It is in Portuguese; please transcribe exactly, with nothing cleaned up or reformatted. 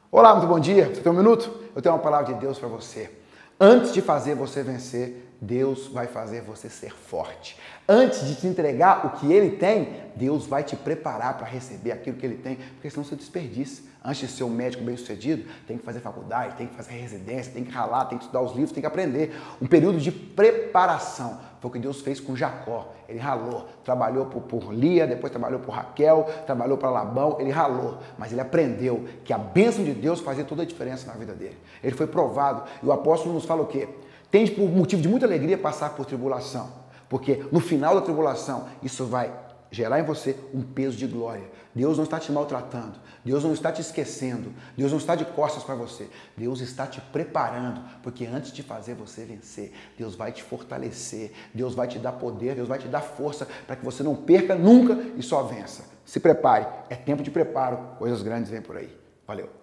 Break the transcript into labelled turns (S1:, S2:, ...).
S1: Olá, muito bom dia. Você tem um minuto? Eu tenho uma palavra de Deus para você. Antes de fazer você vencer, Deus vai fazer você ser forte. Antes de te entregar o que Ele tem, Deus vai te preparar para receber aquilo que Ele tem, porque senão você desperdiça. Antes de ser um médico bem-sucedido, tem que fazer faculdade, tem que fazer residência, tem que ralar, tem que estudar os livros, tem que aprender. Um período de preparação. Foi o que Deus fez com Jacó. Ele ralou, trabalhou por, por Lia, depois trabalhou por Raquel, trabalhou para Labão, ele ralou, mas ele aprendeu que a bênção de Deus fazia toda a diferença na vida dele. Ele foi provado, e o apóstolo nos fala o quê? Tem por motivo de muita alegria passar por tribulação, porque no final da tribulação, isso vai gerar em você um peso de glória. Deus não está te maltratando, Deus não está te esquecendo, Deus não está de costas para você, Deus está te preparando, porque antes de fazer você vencer, Deus vai te fortalecer, Deus vai te dar poder, Deus vai te dar força para que você não perca nunca e só vença. Se prepare, é tempo de preparo, coisas grandes vêm por aí. Valeu!